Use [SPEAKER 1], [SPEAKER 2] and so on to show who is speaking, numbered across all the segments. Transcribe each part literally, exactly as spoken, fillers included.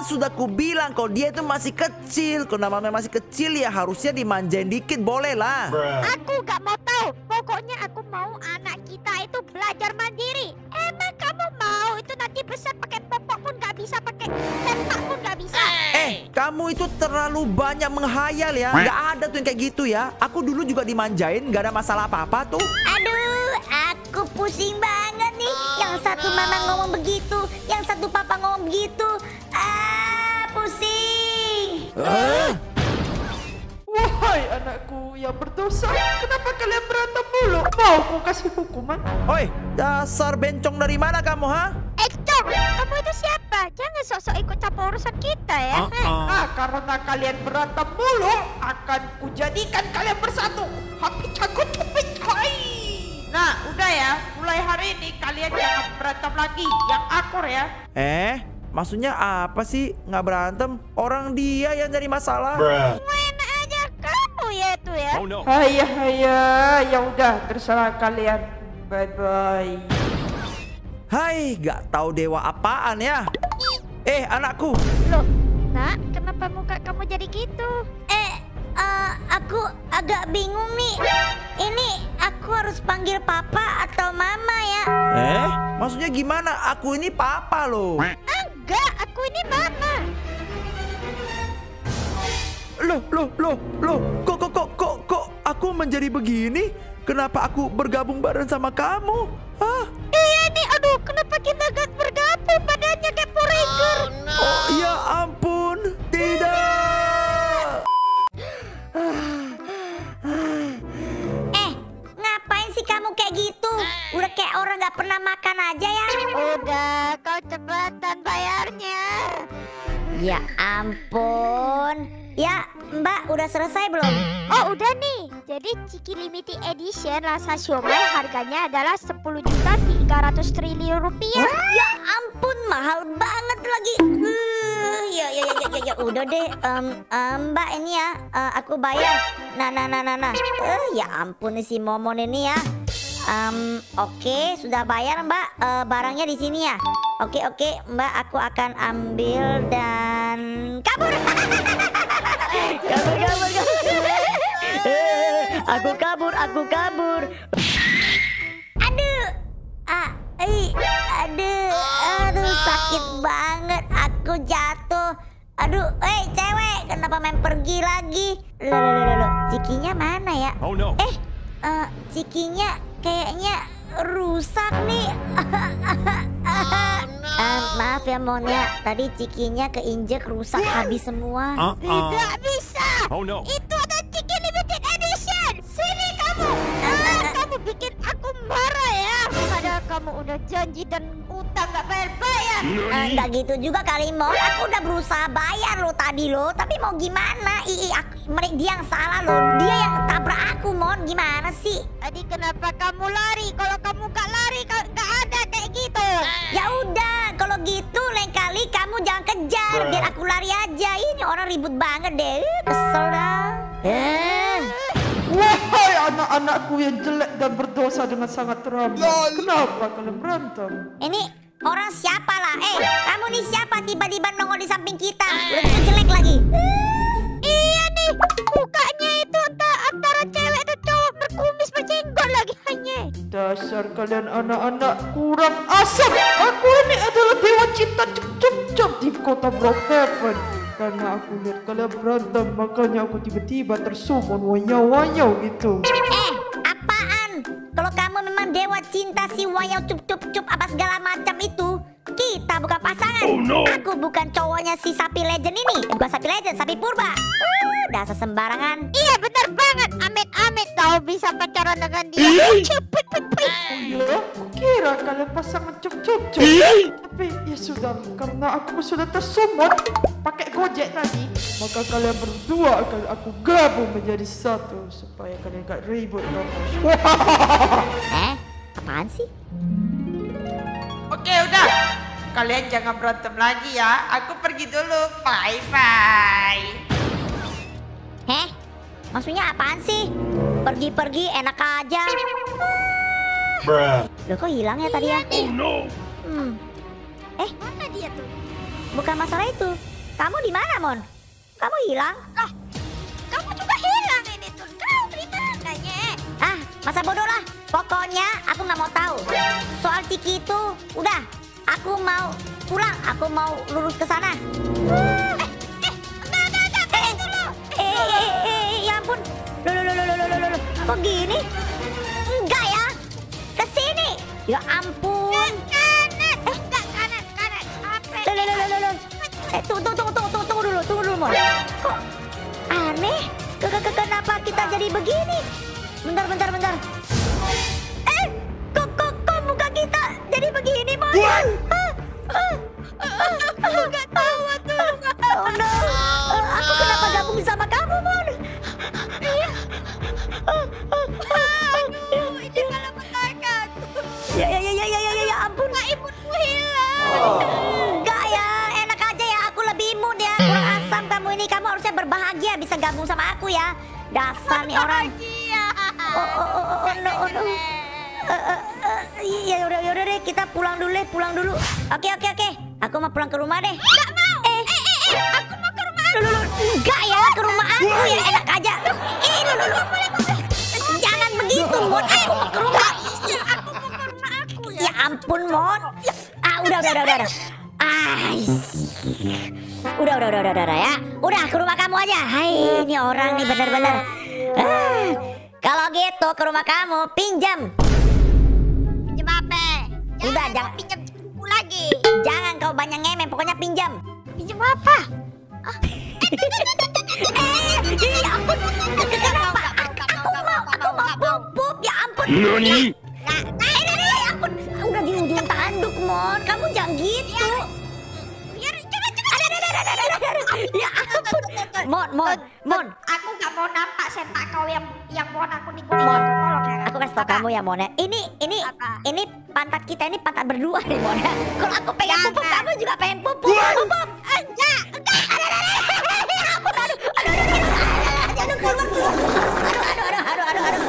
[SPEAKER 1] Kan sudah kubilang kalau dia itu masih kecil. Kalau namanya masih kecil ya harusnya dimanjain dikit, boleh lah.
[SPEAKER 2] Aku gak mau tahu. Pokoknya aku mau anak kita itu belajar mandiri. Emang kamu mau itu nanti besar pakai popok pun gak bisa, pakai sepak pun gak bisa.
[SPEAKER 1] Eh, kamu itu terlalu banyak menghayal ya. Gak ada tuh yang kayak gitu ya. Aku dulu juga dimanjain, gak ada masalah apa-apa tuh.
[SPEAKER 2] Aduh, aku pusing banget nih. Yang satu mama ngomong begitu, yang satu papa ngomong begitu. Ah, pusing.
[SPEAKER 1] Eh?
[SPEAKER 3] Wahai anakku yang berdosa, kenapa kalian berantem mulu? Mau aku kasih hukuman?
[SPEAKER 1] Oi, dasar bencong dari mana kamu, ha?
[SPEAKER 2] Eh, Cong, kamu itu siapa? Jangan sok-sok ikut campur urusan kita ya.
[SPEAKER 1] Uh -uh.
[SPEAKER 3] Nah, karena kalian berantem mulu, akan kujadikan kalian bersatu. Happy cagut, happy hai. Nah, udah ya. Mulai hari ini kalian jangan berantem lagi. Yang akur ya.
[SPEAKER 1] Eh, maksudnya apa sih nggak berantem? Orang dia yang jadi masalah.
[SPEAKER 2] Main aja kamu ya itu ya.
[SPEAKER 4] Oh no.
[SPEAKER 3] Hayya hayya, ya udah terserah kalian. Bye bye.
[SPEAKER 1] Hai, nggak tahu dewa apaan ya? Eh, anakku.
[SPEAKER 2] Loh, nak, kenapa muka kamu jadi gitu? Eh, uh, aku agak bingung nih. Ini aku harus panggil papa atau mama ya?
[SPEAKER 1] Eh, maksudnya gimana? Aku ini papa loh.
[SPEAKER 2] Enggak, aku ini mama.
[SPEAKER 1] Loh, loh, loh, loh. Kok, kok, kok, kok, kok aku menjadi begini? Kenapa aku bergabung bareng sama kamu? Hah?
[SPEAKER 2] Iya nih, aduh, kenapa kita gak bergabung? Badannya kayak Power Ranger.
[SPEAKER 1] Oh, ya ampun. Tidak.
[SPEAKER 2] Eh, ngapain sih kamu kayak gitu? Udah kayak orang gak pernah makan aja ya? Udah, kau cepetan bayarnya. Ya ampun. Ya, Mbak, udah selesai belum? Oh, udah nih. Jadi Ciki Limited Edition rasa siomay harganya adalah sepuluh juta tiga ratus triliun rupiah. Ya ampun, mahal banget lagi. Uh, ya, ya, ya, ya, ya, udah deh. Um, um, Mbak, ini ya, uh, aku bayar. Nah, nah, nah, nah, nah. Uh, ya ampun nih si Momon ini ya. Um, Oke, okay, sudah bayar Mbak. Uh, barangnya di sini ya. Oke, okay, oke, okay, Mbak, aku akan ambil dan kabur. Kabur, kabur, kabur. Aku kabur, aku kabur. Aduh, ah, eh, aduh, aduh, sakit banget. Aku jatuh. Aduh, eh, cewek, kenapa main pergi lagi? Loh, loh, loh, loh, Cikinya mana ya?
[SPEAKER 4] Oh no.
[SPEAKER 2] Eh, uh, Cikinya kayaknya rusak nih. Uh, maaf ya Monya, tadi Cikinya keinjek rusak habis semua.
[SPEAKER 1] Uh, uh.
[SPEAKER 2] Tidak bisa.
[SPEAKER 4] Oh no.
[SPEAKER 2] Itu ada Ciki Limited Edition. Sini kamu. Ah, kamu bikin aku marah ya. Padahal kamu udah janji dan utang gak bayar-bayar. Uh, gak gitu juga kali Mon. Aku udah berusaha bayar lo tadi lo. Tapi mau gimana? Ii, aku, mereka dia yang salah lo. Dia yang tabrak aku Mon. Gimana sih? Tadi kenapa kamu lari? Kalau kamu gak lari, gak ada kayak gitu. Ya udah, kalau gitu lain kali kamu jangan kejar. Biar aku lari aja. Ini orang ribut banget deh. Kesel dah. Eh.
[SPEAKER 3] Wahai anak-anakku yang jelek dan berdosa dengan sangat teramat. Kenapa kalian berantem?
[SPEAKER 2] Ini orang siapa lah? Eh, kamu nih siapa tiba-tiba nongol di samping kita? Udah gitu jelek lagi. Iya nih, mukanya itu antara, antara cewek dan cowok berkumis berjenggot lagi hanya.
[SPEAKER 3] Dasar kalian anak-anak kurang asam. Aku ini adalah dewa cinta cep-cep di kota Brookhaven. Karena aku lihat kalian berantem, makanya aku tiba-tiba tersumon wanyau-wanyau gitu.
[SPEAKER 2] Eh, apaan? Kalau kamu memang dewa cinta si wayau cup-cup-cup apa segala macam itu, kita bukan pasangan.
[SPEAKER 4] Oh, no.
[SPEAKER 2] Aku bukan cowoknya si sapi legend ini. Eh, bukan sapi legend, sapi purba. Uh, dasar sembarangan. Iya benar banget. Amit-amit tahu bisa pacaran dengan dia. Cepet, cepet.
[SPEAKER 3] Oh iya, aku kira kalian pasangan cep-cep. Tapi ya sudah, karena aku sudah tersumon pakai gojek tadi, maka kalian berdua akan aku gabung menjadi satu supaya kalian gak ribut terus.
[SPEAKER 2] Eh, apaan sih?
[SPEAKER 3] Oke udah, kalian jangan berantem lagi ya. Aku pergi dulu, bye bye.
[SPEAKER 2] Heh, maksudnya apaan sih? Pergi-pergi enak aja.
[SPEAKER 4] Bruh.
[SPEAKER 2] Loh kok hilang ya tadi ya?
[SPEAKER 4] Oh no.
[SPEAKER 2] Hmm. Eh, mana dia tuh? Bukan masalah itu. Kamu di mana, Mon? Kamu hilang?
[SPEAKER 5] Loh, kamu juga hilang ini tuh. Kau di mananya?
[SPEAKER 2] Ah, masa bodoh lah. Pokoknya aku nggak mau tahu. Soal Ciki itu, udah. Aku mau pulang. Aku mau lurus ke sana.
[SPEAKER 5] Eh, eh, enggak, enggak, enggak. Balik dulu.
[SPEAKER 2] Eh, eh, eh, eh, ya ampun. Loh, loh, loh, loh, loh, loh, loh. Kok gini? Enggak ya. Ke sini. Ya ampun.
[SPEAKER 5] Kanan, enggak kanan, kanan. Apa?
[SPEAKER 2] Loh, loh, loh, loh, loh. Eh, tunggu, tunggu, tunggu, tunggu, tunggu dulu, tunggu dulu, Mon. Kok aneh? Ke, ke, ke, kenapa kita jadi begini? Bentar, bentar, bentar. Eh, kok, kok, kok muka kita jadi begini, Mon? Ah, ah,
[SPEAKER 5] Aku nggak tahu tuh.
[SPEAKER 2] oh no. Eh, aku kenapa gabung sama kamu, Mon?
[SPEAKER 5] Aduh, ini malah petaka.
[SPEAKER 2] Ya, ya, ya, ya, ya, ya, ya ampun.
[SPEAKER 5] Kak imunmu hilang.
[SPEAKER 2] Enggak ya, enak aja ya. Aku lebih imun ya. Kurang asam kamu ini. Kamu harusnya berbahagia bisa gabung sama aku ya. Dasar nih orang.
[SPEAKER 5] Iya.
[SPEAKER 2] Oh, oh, oh, oh, oh, no, oh, no. Eh, eh, eh, ya udah, ya udah deh. Kita pulang dulu deh, pulang dulu. Oke, oke, oke. Aku mau pulang ke rumah deh.
[SPEAKER 5] Nggak mau.
[SPEAKER 2] Eh,
[SPEAKER 5] Eh, eh, eh. Aku mau ke rumah.
[SPEAKER 2] Loh, loh, loh. Enggak ya, ke rumah aku ya. Enak aja. Eh, loh, loh, loh. Jangan begitu, Mon. Aku mau ke rumah.
[SPEAKER 5] Aku mau ke rumah aku ya.
[SPEAKER 2] Ya ampun, Mon. Ah, udah, udah, udah, udah. udah. Ah, udah, udah, udah, udah, udah, ya. Udah ke rumah kamu aja. Hai, ini orang nih bener-bener. Ah, kalau gitu ke rumah kamu pinjam.
[SPEAKER 5] Pinjam apa?
[SPEAKER 2] Udah,
[SPEAKER 5] kau
[SPEAKER 2] jangan-
[SPEAKER 5] pinjam buku lagi.
[SPEAKER 2] Jangan kau banyak ngemen, pokoknya pinjam.
[SPEAKER 5] Pinjam apa?
[SPEAKER 2] Eh, ya ampun. Kenapa? Aku mau, aku mau pup, ya ampun. Nani? Eh, ya ampun. Udah di ujung tanduk, Mon. Kamu jangan gitu.
[SPEAKER 5] Biar coba coba.
[SPEAKER 2] Ada, ada, ada, ada, ada, ada. Ya ampun. Mon, Mon, Mon.
[SPEAKER 5] Aku nggak mau nampak sepak kau yang yang mau aku nikung.
[SPEAKER 2] Mon,
[SPEAKER 5] Tolong ya.
[SPEAKER 2] aku kasih tau kamu ya, Mon. ya. Ini, ini,
[SPEAKER 5] Apa?
[SPEAKER 2] ini pantat kita ini pantat berdua nih, Mon. ya. Kalau aku pengen
[SPEAKER 5] Jangan.
[SPEAKER 2] pupuk, kamu juga pengen pupuk. Pupuk.
[SPEAKER 5] Enggak, enggak.
[SPEAKER 2] Aduh, aduh, aduh, aduh, aduh, aduh, aduh, keluar, keluar. Aduh, aduh, aduh, aduh, aduh, aduh.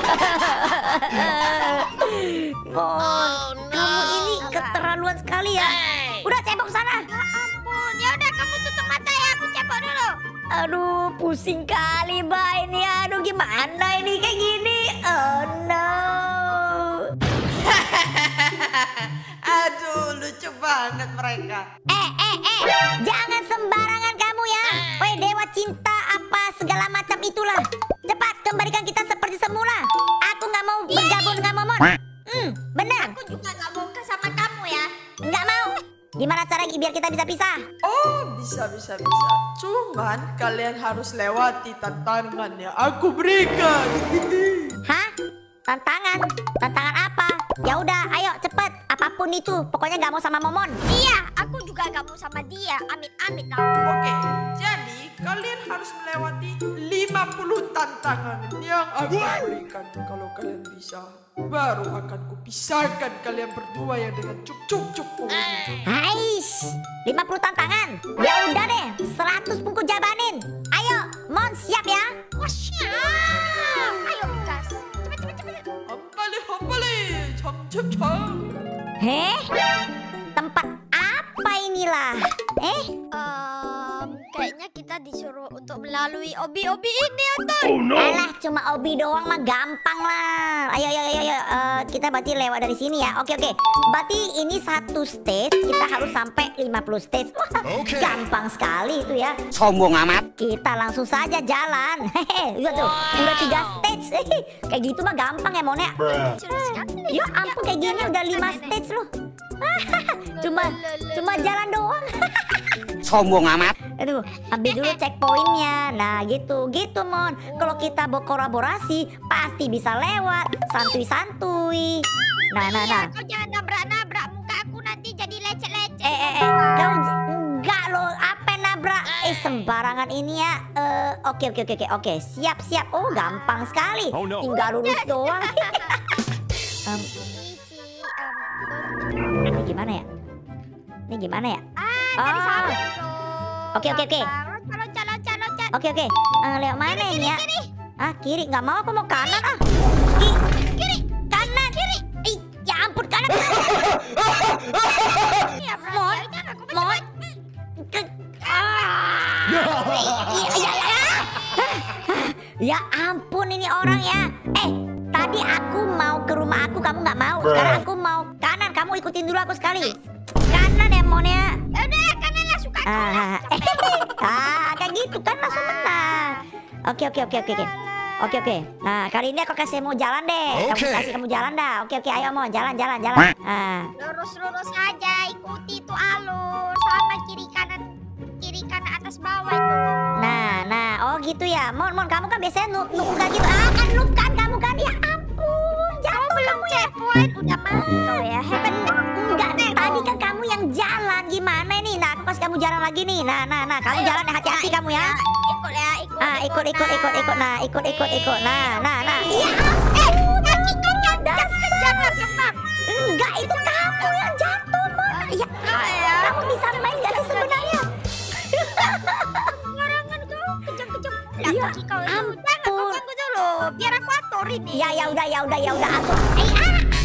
[SPEAKER 2] Mon, kamu ini keterlaluan sekali ya. Udah cebok sana.
[SPEAKER 5] Ya ampun. Ya udah kamu tutup mata ya. Aku cebok dulu.
[SPEAKER 2] Aduh, pusing kali, Mbak ini. Aduh, gimana ini kayak gini? Oh no.
[SPEAKER 3] Aduh, lucu banget mereka.
[SPEAKER 2] Eh, eh, eh, jangan sembarangan kamu ya. Woi, dewa cinta apa segala macam itulah. Cepat kembalikan kita seperti semula. Aku nggak mau bergabung dengan Momon. Hmm, benar.
[SPEAKER 5] Aku juga nggak mau ke sama kamu ya.
[SPEAKER 2] Nggak mau. Gimana caranya biar kita bisa pisah?
[SPEAKER 3] Oh, bisa, bisa, bisa. Cuman kalian harus lewati tantangan yang aku berikan.
[SPEAKER 2] Hah? Tantangan? Tantangan apa? Ya udah, ayo cepet. Apapun itu, pokoknya nggak mau sama Momon.
[SPEAKER 5] Iya, aku juga nggak mau sama dia. Amit-amit lah.
[SPEAKER 3] Oke, jadi kalian harus melewati lima puluh tantangan yang aku berikan. Kalau kalian bisa, baru akan kupisahkan kalian berdua yang dengan cuk-cuk-cuk ini.
[SPEAKER 2] Hais, lima puluh tantangan. Ya udah deh, seratus pun ku jabanin. Ayo, Mon siap ya?
[SPEAKER 5] Wah, siap. Ayo, gas. Cepet, cepet, cepet.
[SPEAKER 3] Hambali, hambali, cam, cam, cam.
[SPEAKER 2] Heh? Tempat apa inilah? Eh?
[SPEAKER 5] Em, kayaknya kita disuruh untuk melalui obi-obi ini, Anton.
[SPEAKER 2] Alah, cuma obi doang mah gampang lah. Ayo, ayo, ayo, ayo. Eh, kita berarti lewat dari sini ya. Oke, oke. Berarti ini satu stage, kita harus sampai lima puluh stage. Wah, gampang sekali itu ya.
[SPEAKER 6] Sombong amat.
[SPEAKER 2] Kita langsung saja jalan. Hehe, lihat tuh. Udah tiga stage. Hehe, kayak gitu mah gampang ya, Mon ya.
[SPEAKER 4] Bruh.
[SPEAKER 5] Suruh sekali.
[SPEAKER 2] Ya ampun, kayak gini udah lima stage loh. cuma cuma jalan doang.
[SPEAKER 6] Sombong amat.
[SPEAKER 2] Aduh, ambil dulu checkpointnya. Nah gitu, gitu Mon. Kalau kita berkolaborasi pasti bisa lewat. Santuy-santuy. Nah, nah, nah.
[SPEAKER 5] Kau jangan nabrak-nabrak muka aku nanti jadi lecet-lecet.
[SPEAKER 2] Eh, eh, eh. Kau j- enggak loh. Apa nabrak? Eh, sembarangan ini ya. Eh, oke, oke, oke, oke. Oke, siap, siap. Oh, gampang sekali.
[SPEAKER 4] Oh, no.
[SPEAKER 2] Tinggal lurus doang. Em,
[SPEAKER 5] Ini si, em,
[SPEAKER 2] ini gimana ya? Ini gimana ya?
[SPEAKER 5] Ah, dari
[SPEAKER 2] Oh.
[SPEAKER 5] sana.
[SPEAKER 2] Oke, oke, oke.
[SPEAKER 5] Loncat, loncat, loncat, loncat.
[SPEAKER 2] Oke, oke. Eh, lewat mana ini ya?
[SPEAKER 5] Kiri.
[SPEAKER 2] Ah, kiri. Nggak mau, aku mau kanan ah. Ih, kiri. Kanan. Kiri. Ih, ya ampun, kanan.
[SPEAKER 5] Iya,
[SPEAKER 2] Mon,
[SPEAKER 5] berarti aku
[SPEAKER 2] Mon. Ke- Ya ampun ini orang ya. Eh, tadi aku mau ke rumah aku, kamu nggak mau. Sekarang aku mau kanan, kamu ikutin dulu aku sekali. Kanan ya Mon ya.
[SPEAKER 5] Udah kanan lah suka.
[SPEAKER 2] Ah, ah, kayak gitu kan langsung menang. Oke oke oke oke oke. Oke oke. Nah kali ini aku kasih mau jalan deh. Kamu kasih kamu jalan dah. Oke oke ayo Mon jalan jalan jalan. Ah.
[SPEAKER 5] Lurus lurus aja, ikuti itu alur sama kiri kanan kiri kanan atas bawah itu.
[SPEAKER 2] Nah nah oh gitu ya. Mon Mon kamu kan biasanya nuk nuk nggak gitu. Ah kan nuk kan kamu kan ya ampun. Jatuh
[SPEAKER 5] Belum
[SPEAKER 2] kamu ya.
[SPEAKER 5] checkpoint udah masuk ya. Hebat.
[SPEAKER 2] Enggak, tadi kan kamu yang jalan gimana nih? Nah, aku kasih kamu jalan lagi nih. Nah, nah, nah, kamu jalan ya, hati-hati kamu ya.
[SPEAKER 5] Ikut ya, ikut.
[SPEAKER 2] Ah, ikut, ikut, ikut, ikut. Nah, ikut, ikut, ikut. Nah, nah, nah.
[SPEAKER 5] Iya. Eh, kaki kanan dasar jangan kembang.
[SPEAKER 2] Enggak, itu kamu yang jatuh, Mon. Ya, kamu bisa main gak sih sebenarnya?
[SPEAKER 5] Ngarangan kau kejam-kejam.
[SPEAKER 2] Iya,
[SPEAKER 5] Kaki kau itu.
[SPEAKER 2] ampun.
[SPEAKER 5] Jangan kau ganggu dulu. Biar aku atur ini.
[SPEAKER 2] Ya, ya udah, ya udah, ya udah. Aku. Eh, ah.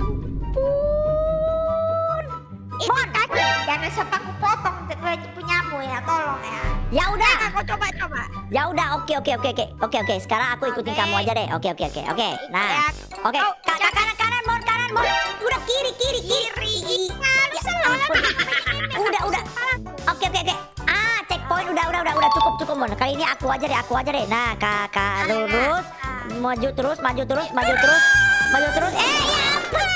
[SPEAKER 5] Itu kaki. Jangan sampai aku potong punyamu ya, tolong ya.
[SPEAKER 2] Ya udah.
[SPEAKER 5] Aku coba-coba.
[SPEAKER 2] Ya udah, oke oke oke oke. Oke oke, sekarang aku ikutin
[SPEAKER 5] Oke.
[SPEAKER 2] kamu aja deh. Oke oke oke. Oke. Nah. Oke,
[SPEAKER 5] Oh,
[SPEAKER 2] Kak, kak, kanan kanan, Mon, kanan, Mon. Udah kiri kiri kiri.
[SPEAKER 5] Harus selalu
[SPEAKER 2] Udah udah. Oke oke oke. Ah, checkpoint udah udah udah udah cukup cukup Mon. Kali ini aku aja deh, aku aja deh. Nah, kakak lurus, maju terus, maju terus, maju terus, maju terus. Eh, ya ampun.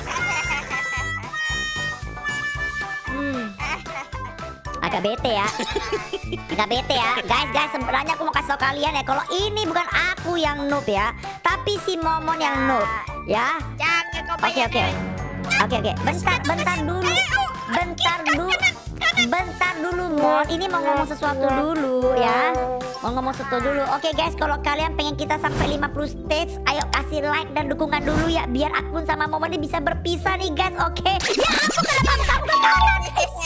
[SPEAKER 2] Hmm. Agak bete ya. Agak bete ya. Guys, guys, sebenarnya aku mau kasih tau kalian ya, kalau ini bukan aku yang noob ya, tapi si Momon yang noob, ya.
[SPEAKER 5] Jangan kau
[SPEAKER 2] Oke
[SPEAKER 5] banyak.
[SPEAKER 2] oke. Oke oke. Bentar bentar dulu. Bentar dulu. Bentar dulu Mon. Ini mau ngomong sesuatu dulu ya. Mau ngomong sesuatu dulu. Oke guys, kalau kalian pengen kita sampai lima puluh stage, ayo kasih like dan dukungan dulu ya, biar akun sama Momon ini bisa berpisah nih guys. Oke. Ya aku kenapa kamu ke kanan?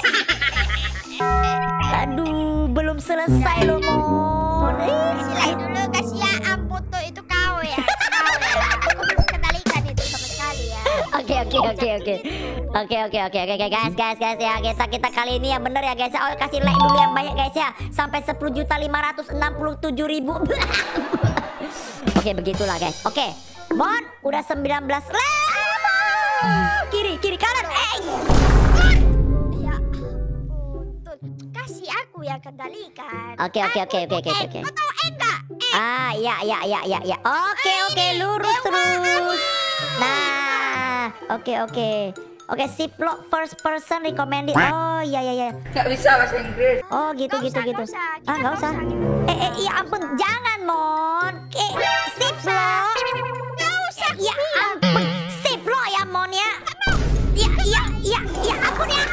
[SPEAKER 2] Aduh, belum selesai loh Mon.
[SPEAKER 5] Kasih dulu, kasih ya ampun tuh itu kau ya. Kau ya. Aku belum kendalikan itu sama sekali ya.
[SPEAKER 2] Oke oke oke oke oke oke oke oke guys guys guys ya, kita kita kali ini yang bener ya guys. Oh, kasih like dulu yang banyak guys ya, sampai sepuluh juta lima ratus enam puluh tujuh ribu. Oke begitulah guys. Oke Mon udah sembilan belas level. Kiri kiri kanan. Eh
[SPEAKER 5] Ya ampun. Tuh, kasih aku yang kendalikan.
[SPEAKER 2] Oke oke oke oke oke oke.
[SPEAKER 5] Kau tahu eh enggak?
[SPEAKER 2] Ah ya ya ya ya ya. Oke oke lurus terus. Nah oke oke. Oke, sip vlog first person recommended. Oh iya iya iya.
[SPEAKER 3] Gak bisa bahasa Inggris.
[SPEAKER 2] Oh gitu
[SPEAKER 5] Nggak
[SPEAKER 2] gitu
[SPEAKER 5] usah,
[SPEAKER 2] gitu.
[SPEAKER 5] nggak usah. Kita
[SPEAKER 2] Ah nggak
[SPEAKER 5] nggak
[SPEAKER 2] usah.
[SPEAKER 5] usah gitu.
[SPEAKER 2] Eh eh ya ampun jangan Mon. Eh sip vlog.
[SPEAKER 5] Nggak usah.
[SPEAKER 2] Ya ampun sip vlog ya Mon ya. Ya ya ya ya ampun ya.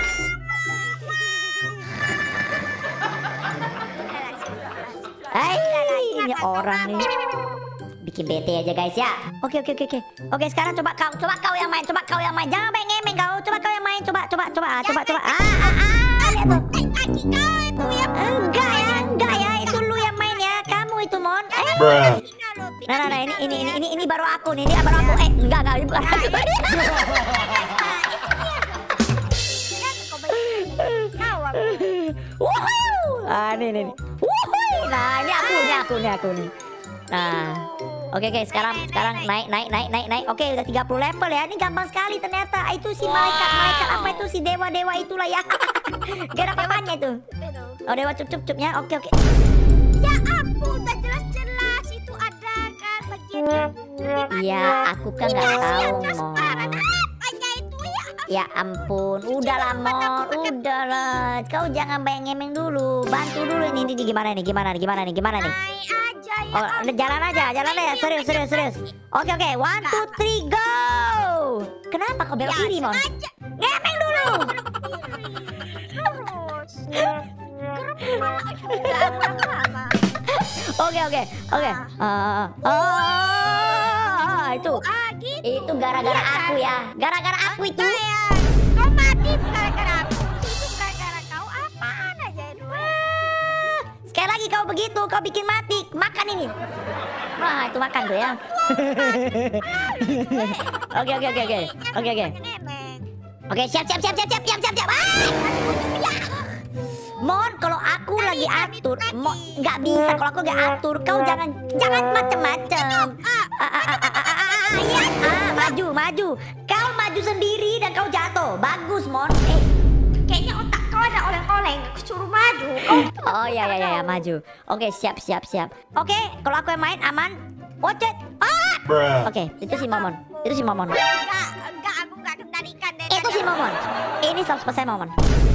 [SPEAKER 2] Hai ini orang nih. Bikin bete aja guys ya. Oke oke oke oke. Oke sekarang coba kau, coba kau yang main, coba kau yang main. Jangan main ngemeng kau. Coba kau yang main, coba coba coba ah, coba coba. Ah ah ah. Lihat tuh.
[SPEAKER 5] Kaki kau itu ya.
[SPEAKER 2] Enggak ya, enggak ya. Itu lu yang main ya. Kamu itu Mon. Eh.
[SPEAKER 4] Bruh.
[SPEAKER 2] Nah nah nah ini ini ini ini ini baru aku nih. Ini baru aku. Eh enggak enggak ini bukan aku. Wuhu. Ah ini ini. Wuhu. Nah ini aku nih aku nih aku nih. Nah. Oke oke sekarang sekarang naik naik naik naik naik. Oke udah tiga puluh level ya. Ini gampang sekali ternyata. Itu si malaikat malaikat apa itu si dewa dewa itulah ya. Gak ada apa-apanya itu. Oh dewa cup cup cupnya. Oke oke.
[SPEAKER 5] Ya ampun, udah jelas-jelas itu ada kan bagian.
[SPEAKER 2] Iya aku kan nggak tahu Mon.
[SPEAKER 5] Apanya itu ya?
[SPEAKER 2] Ya ampun, udahlah Mon, udahlah. Kau jangan bayang ngemeng dulu. Bantu dulu ini, ini gimana nih, gimana nih, gimana nih, gimana nih.
[SPEAKER 5] Naik aja ya.
[SPEAKER 2] Oh, jalan aja, jalan aja. Serius, serius, serius. Oke, oke. One, two, three, go. Kenapa kau belok kiri, Mon? Ngemeng dulu.
[SPEAKER 5] Terus. Gerak malah juga lama-lama.
[SPEAKER 2] Oke, oke, oke. Ah, ah, itu,
[SPEAKER 5] Ah, gitu.
[SPEAKER 2] itu gara-gara aku ya. Gara-gara aku itu.
[SPEAKER 5] Ya. Kau mati gara-gara aku. Itu gara-gara kau apaan aja itu.
[SPEAKER 2] Sekali lagi kau begitu, kau bikin mati. Makan ini. Wah, itu makan tuh ya. Oke, oke, oke, oke. Oke, oke.
[SPEAKER 5] Nemeng.
[SPEAKER 2] Oke, siap, siap, siap, siap, siap, siap, siap, siap. Ah! Mon, kalau aku lagi atur, Mon, nggak bisa. Kalau aku nggak atur, kau jangan jangan macem-macem. Ah, ah, ah, ah, ah, ah, iya. Ah, maju, maju. Kau maju sendiri dan kau jatuh. Bagus, Mon. Eh,
[SPEAKER 5] Kayaknya otak kau ada oleng-oleng. Aku suruh maju. Kau
[SPEAKER 2] oh ya ya ya, ya maju. Oke, siap siap siap. Oke, kalau aku yang main aman. Ocet. Ah!
[SPEAKER 4] Bruh.
[SPEAKER 2] Oke, itu si Momon. Itu si Momon.
[SPEAKER 5] enggak, enggak aku enggak kendalikan deh.
[SPEAKER 2] Itu si Momon. Ini seratus persen Momon.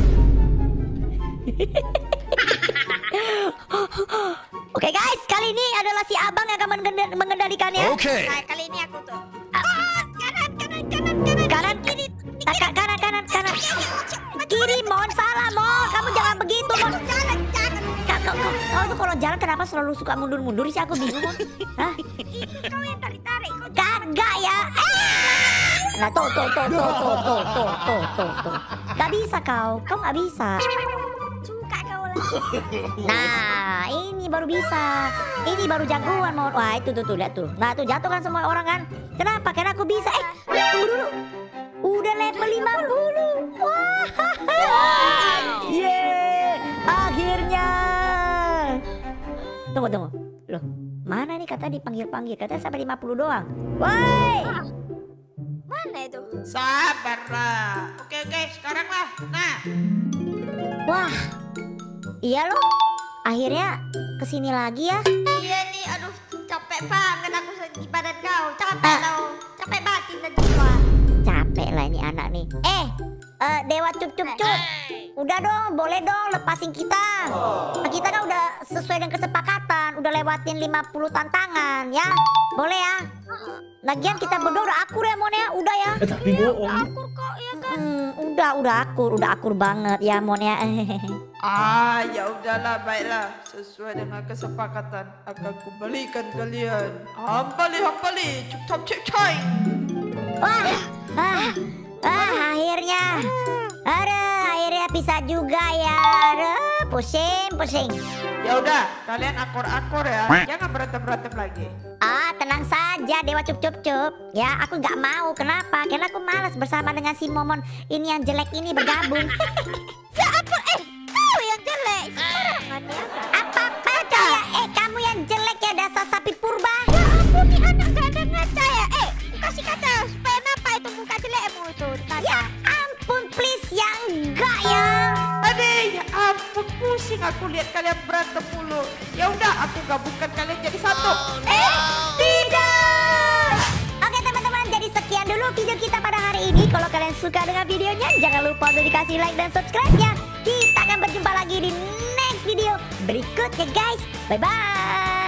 [SPEAKER 2] Oke guys, kali ini adalah si abang yang akan mengenda- mengendalikannya.
[SPEAKER 4] Okay.
[SPEAKER 5] Nah, kali ini aku tuh.
[SPEAKER 2] Ah,
[SPEAKER 5] Kanan, kanan, kanan, kanan.
[SPEAKER 2] kanan,
[SPEAKER 5] Kiri.
[SPEAKER 2] kanan, kanan, kanan, kanan. Kiri, Mon. Salah, Mon. Kamu jangan begitu, Mon.
[SPEAKER 5] Jalan, jangan.
[SPEAKER 2] Kau, kau, kau, kau tuh kalau jalan kenapa selalu suka mundur-mundur sih? Aku bingung, Mon. Hah?
[SPEAKER 5] Kau yang tarik-tarik. Kau
[SPEAKER 2] Kagak ya. Ah! Nah, tuh, tuh, tuh, tuh, tuh, tuh, tuh, tuh, tuh, tuh. Gak bisa kau. Kau gak bisa.
[SPEAKER 5] suka kau lah.
[SPEAKER 2] Nah, ini baru bisa. Ini baru jagoan, Mon. Wah, itu tuh, tuh, lihat tuh. Nah, tuh jatuh kan semua orang kan. Kenapa? Karena aku bisa. Eh, tunggu dulu. Udah level lima puluh. Wah. Yeay. Akhirnya. Tunggu, tunggu. Loh, mana nih kata dipanggil-panggil? Katanya sampai lima puluh doang. Woi.
[SPEAKER 5] Mana itu?
[SPEAKER 3] Sabarlah. Oke oke, sekarang lah. Nah,
[SPEAKER 2] Wah. Iya loh. Akhirnya kesini lagi ya.
[SPEAKER 5] Iya nih, aduh capek banget aku di badan kau. Capek
[SPEAKER 2] Ah.
[SPEAKER 5] tau. Capek batin dan jiwa.
[SPEAKER 2] Capek lah ini anak nih. Eh, eh, Dewa Cup Cup Cup. Udah dong, boleh dong lepasin kita. Kita kan udah sesuai dengan kesepakatan, udah lewatin lima puluh tantangan ya. Boleh ya? Lagian kita berdua udah akur ya, Mon ya. Udah ya.
[SPEAKER 4] Eh, tapi bohong.
[SPEAKER 5] Akur kok ya kan?
[SPEAKER 2] Hmm, udah, udah akur, udah akur banget ya, Mon ya.
[SPEAKER 3] ah ya udahlah, baiklah. Sesuai dengan kesepakatan akan kembalikan kalian. Hampali hampali, cup cek coy.
[SPEAKER 2] Wah, ah, ah, akhirnya. Aduh, akhirnya bisa juga ya. Aduh, pusing, pusing.
[SPEAKER 3] Ya udah, kalian akur-akur ya. Jangan berantem-berantem lagi.
[SPEAKER 2] Ah, tenang saja Dewa Cup Cup Cup. Ya, aku nggak mau. Kenapa? Karena aku malas bersama dengan si Momon ini yang jelek ini bergabung.
[SPEAKER 5] Ya ampun, eh kau yang jelek. Sembarangan ya.
[SPEAKER 2] Apa-apa kau ya? Eh, kamu yang jelek ya, dasar sapi purba.
[SPEAKER 5] Ya ampun, nih anak gak ada ngaca ya. Eh, kasih kata supaya apa itu muka jelekmu itu. Tanya.
[SPEAKER 2] Ya ampun, please ya enggak ya.
[SPEAKER 3] Aduh, ya ampun, pusing aku lihat kalian berantem mulu. Ya udah, aku gabungkan kalian jadi satu.
[SPEAKER 2] Eh, tidak. Oke teman-teman, jadi sekian dulu video kita pada hari ini. Kalau kalian suka dengan videonya, jangan lupa untuk dikasih like dan subscribe-nya. Kita akan berjumpa lagi di next video berikutnya guys. Bye-bye.